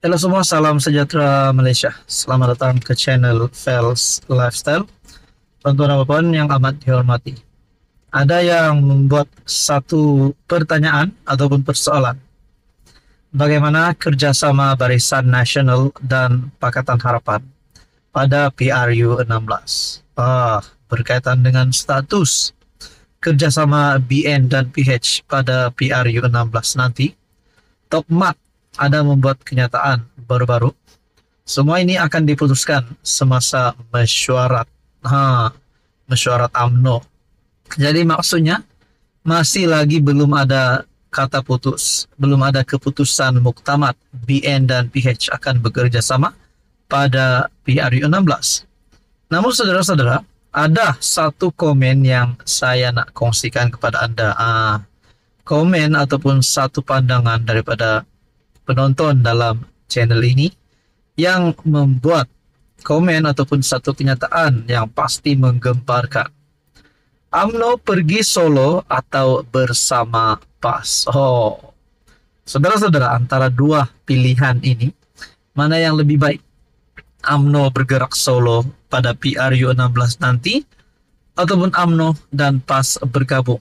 Halo semua, salam sejahtera Malaysia. Selamat datang ke channel Fels Lifestyle. Tuan-tuan dan puan yang amat dihormati. Ada yang membuat satu pertanyaan ataupun persoalan. Bagaimana kerjasama Barisan Nasional dan Pakatan Harapan pada PRU 16? Berkaitan dengan status kerjasama BN dan PH pada PRU 16 nanti. Tokmat ada membuat kenyataan baru-baru. Semua ini akan diputuskan semasa mesyuarat. Mesyuarat UMNO. Jadi maksudnya masih lagi belum ada kata putus, belum ada keputusan muktamad BN dan PH akan bekerja sama pada PRU 16. Namun saudara-saudara, ada satu komen yang saya nak kongsikan kepada Anda. Komen ataupun satu pandangan daripada penonton dalam channel ini yang membuat komen ataupun satu kenyataan yang pasti menggemparkan. UMNO pergi solo atau bersama PAS? Saudara-saudara, antara dua pilihan ini, mana yang lebih baik? UMNO bergerak solo pada PRU 16 nanti ataupun UMNO dan PAS bergabung?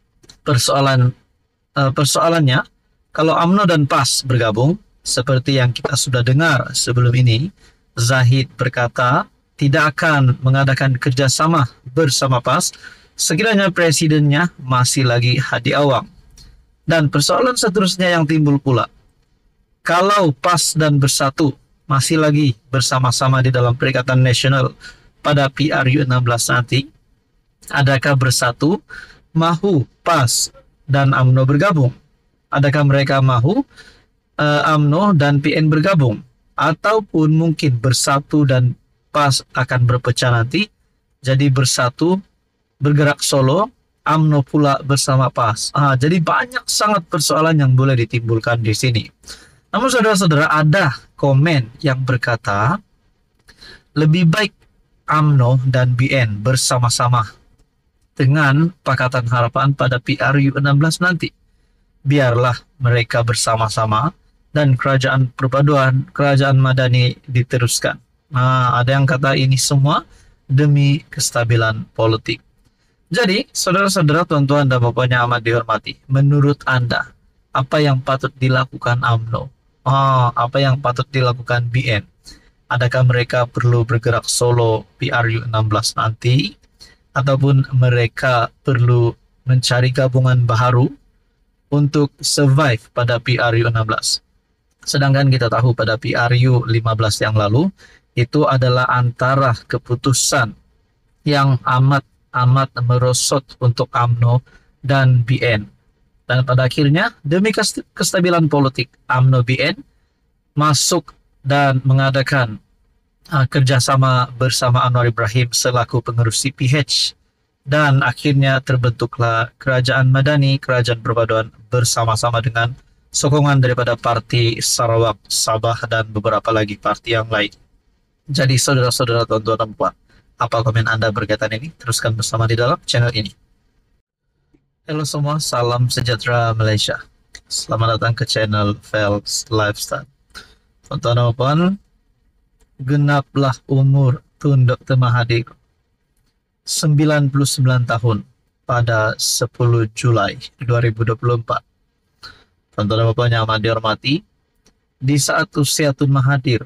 Persoalannya, kalau UMNO dan PAS bergabung, seperti yang kita sudah dengar sebelum ini, Zahid berkata tidak akan mengadakan kerjasama bersama PAS sekiranya presidennya masih lagi Hadi Awang. Dan persoalan seterusnya yang timbul pula, kalau PAS dan Bersatu masih lagi bersama-sama di dalam Perikatan Nasional pada PRU 16 nanti, adakah Bersatu mahu PAS dan UMNO bergabung? Adakah mereka mahu UMNO dan PN bergabung? Ataupun mungkin Bersatu dan PAS akan berpecah nanti, jadi Bersatu bergerak solo, UMNO pula bersama PAS. Jadi banyak sangat persoalan yang boleh ditimbulkan di sini. Namun saudara-saudara, ada komen yang berkata lebih baik UMNO dan BN bersama-sama dengan Pakatan Harapan pada PRU 16 nanti. Biarlah mereka bersama-sama dan kerajaan perpaduan, kerajaan madani diteruskan. Ada yang kata ini semua demi kestabilan politik. Jadi, saudara-saudara, tuan-tuan dan puan yang amat dihormati, menurut Anda, apa yang patut dilakukan UMNO? Apa yang patut dilakukan BN? Adakah mereka perlu bergerak solo PRU 16 nanti? Ataupun mereka perlu mencari gabungan baru untuk survive pada PRU 16. Sedangkan kita tahu pada PRU 15 yang lalu, itu adalah antara keputusan yang amat merosot untuk UMNO dan BN. Dan pada akhirnya, demi kestabilan politik, UMNO BN masuk dan mengadakan kerjasama bersama Anwar Ibrahim selaku pengerus CPH. Dan akhirnya terbentuklah kerajaan madani, kerajaan perpaduan bersama-sama dengan sokongan daripada Parti Sarawak, Sabah dan beberapa lagi parti yang lain. Jadi saudara-saudara, tuan-tuan dan puan, apa komen Anda berkaitan ini? Teruskan bersama di dalam channel ini. Halo semua, salam sejahtera Malaysia. Selamat datang ke channel Fels Lifestyle. Tuan-tuan dan puan, genaplah umur Tun Dr. Mahathir 99 tahun pada 10 Julai 2024. Tuan-tuan dan puan yang amat dihormati, di saat usia Tun Mahathir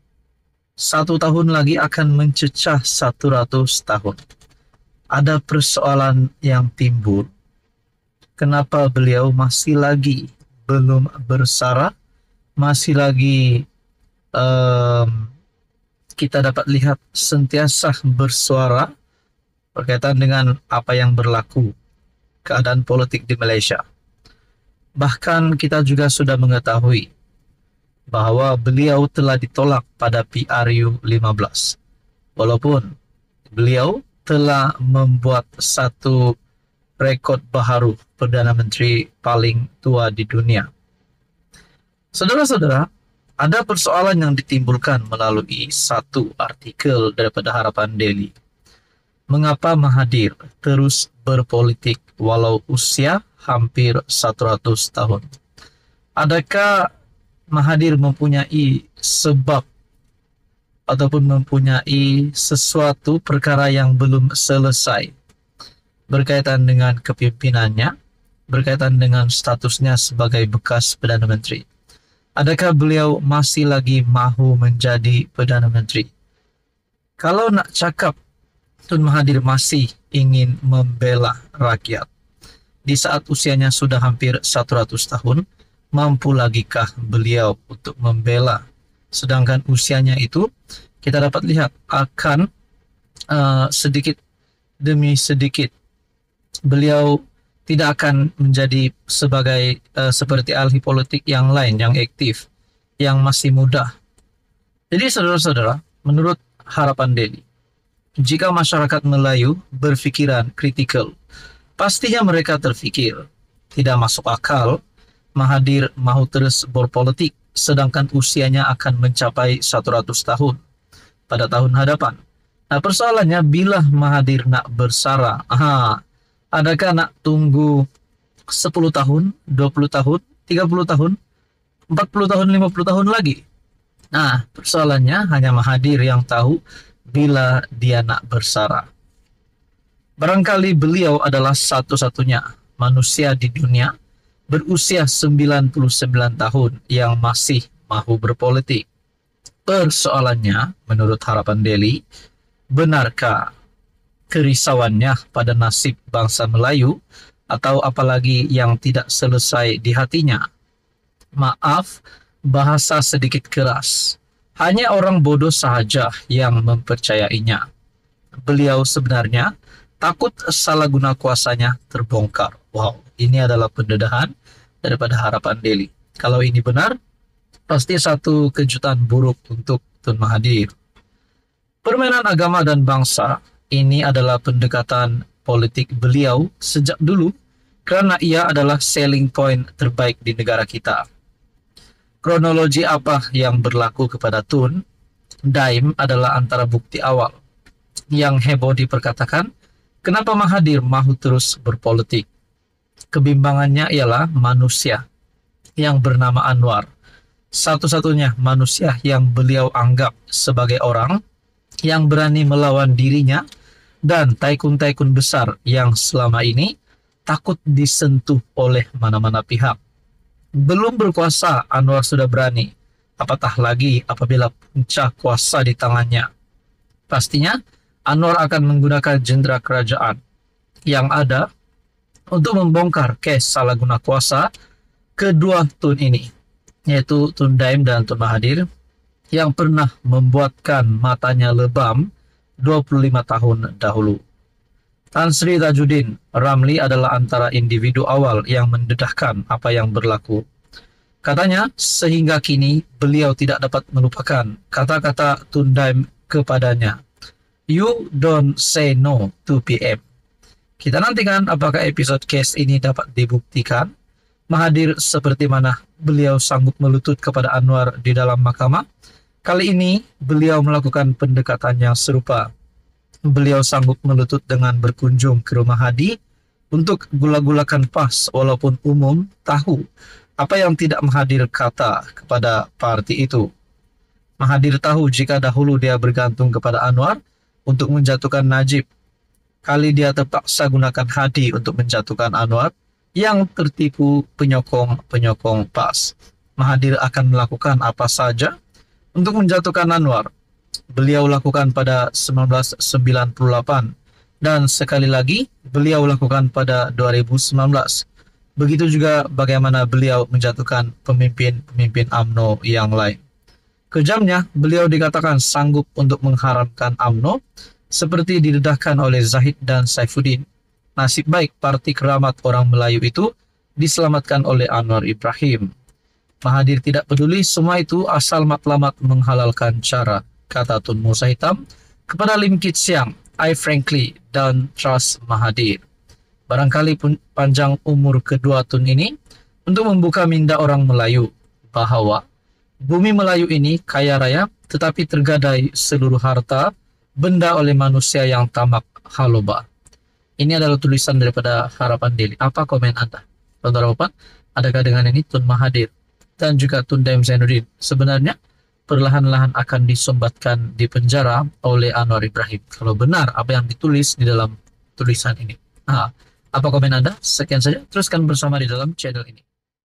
1 tahun lagi akan mencecah 100 tahun. Ada persoalan yang timbul. Kenapa beliau masih lagi belum bersara, masih lagi kita dapat lihat sentiasa bersuara berkaitan dengan apa yang berlaku, keadaan politik di Malaysia. Bahkan kita juga sudah mengetahui bahwa beliau telah ditolak pada PRU 15. Walaupun beliau telah membuat satu rekod baharu Perdana Menteri paling tua di dunia. Saudara-saudara, ada persoalan yang ditimbulkan melalui satu artikel daripada Harapan Daily. Mengapa Mahathir terus berpolitik walau usia hampir 100 tahun? Adakah Mahathir mempunyai sebab ataupun mempunyai sesuatu perkara yang belum selesai berkaitan dengan kepimpinannya, berkaitan dengan statusnya sebagai bekas Perdana Menteri. Adakah beliau masih lagi mahu menjadi Perdana Menteri? Kalau nak cakap Tun Mahathir masih ingin membela rakyat di saat usianya sudah hampir 100 tahun, mampu lagikah beliau untuk membela? Sedangkan usianya itu kita dapat lihat akan sedikit demi sedikit beliau tidak akan menjadi sebagai seperti ahli politik yang lain yang aktif, yang masih muda. Jadi saudara-saudara, menurut harapan Daily, jika masyarakat Melayu berfikiran kritikal, pastinya mereka terfikir tidak masuk akal Mahathir mahu terus berpolitik sedangkan usianya akan mencapai 100 tahun pada tahun hadapan. Nah, persoalannya bila Mahathir nak bersara, adakah nak tunggu 10 tahun, 20 tahun, 30 tahun, 40 tahun, 50 tahun lagi? Nah, persoalannya hanya Mahathir yang tahu bila dia nak bersara. Barangkali beliau adalah satu-satunya manusia di dunia berusia 99 tahun yang masih mahu berpolitik. Persoalannya, menurut harapan Daily, benarkah kerisauannya pada nasib bangsa Melayu atau apalagi yang tidak selesai di hatinya? Maaf, bahasa sedikit keras. Hanya orang bodoh sahaja yang mempercayainya. Beliau sebenarnya takut salah guna kuasanya terbongkar. Wow, ini adalah pendedahan daripada harapan Daily. Kalau ini benar, pasti satu kejutan buruk untuk Tun Mahathir. Permainan agama dan bangsa ini adalah pendekatan politik beliau sejak dulu karena ia adalah selling point terbaik di negara kita. Kronologi apa yang berlaku kepada Tun Daim adalah antara bukti awal yang heboh diperkatakan kenapa Mahathir mahu terus berpolitik. Kebimbangannya ialah manusia yang bernama Anwar, satu-satunya manusia yang beliau anggap sebagai orang yang berani melawan dirinya dan taikun-taikun besar yang selama ini takut disentuh oleh mana-mana pihak. Belum berkuasa, Anwar sudah berani. Apatah lagi apabila puncak kuasa di tangannya. Pastinya, Anwar akan menggunakan jendera kerajaan yang ada untuk membongkar kes salah guna kuasa kedua Tun ini, yaitu Tun Daim dan Tun Mahathir, yang pernah membuatkan matanya lebam 25 tahun dahulu. Tan Sri Tajuddin Ramli adalah antara individu awal yang mendedahkan apa yang berlaku. Katanya, sehingga kini beliau tidak dapat melupakan kata-kata Tun Daim kepadanya. You don't say no to PM. Kita nantikan apakah episode case ini dapat dibuktikan. Mahathir seperti mana beliau sanggup melutut kepada Anwar di dalam mahkamah. Kali ini beliau melakukan pendekatan yang serupa. Beliau sanggup melutut dengan berkunjung ke rumah Hadi untuk gula-gulakan PAS walaupun umum tahu apa yang tidak Mahathir kata kepada parti itu. Mahathir tahu jika dahulu dia bergantung kepada Anwar untuk menjatuhkan Najib. Kali dia terpaksa gunakan Hadi untuk menjatuhkan Anwar yang tertipu penyokong-penyokong PAS. Mahathir akan melakukan apa saja untuk menjatuhkan Anwar. Beliau lakukan pada 1998 dan sekali lagi beliau lakukan pada 2019. Begitu juga bagaimana beliau menjatuhkan pemimpin-pemimpin UMNO yang lain. Kejamnya, beliau dikatakan sanggup untuk mengharamkan UMNO seperti didedahkan oleh Zahid dan Saifuddin. Nasib baik Parti Keramat Orang Melayu itu diselamatkan oleh Anwar Ibrahim. Mahathir tidak peduli semua itu asal matlamat menghalalkan cara, kata Tun Musa Hitam kepada Lim Kit Siang. I frankly don't trust Mahathir. Barangkali pun panjang umur kedua Tun ini untuk membuka minda orang Melayu bahwa bumi Melayu ini kaya raya tetapi tergadai seluruh harta benda oleh manusia yang tamak haloba. Ini adalah tulisan daripada Harapan Daily. Apa komen Anda? Saudara Bapak, adakah dengan ini Tun Mahathir dan juga Tundaim Zainuddin sebenarnya perlahan-lahan akan disombatkan di penjara oleh Anwar Ibrahim kalau benar apa yang ditulis di dalam tulisan ini. Nah, apa komen Anda? Sekian saja, teruskan bersama di dalam channel ini.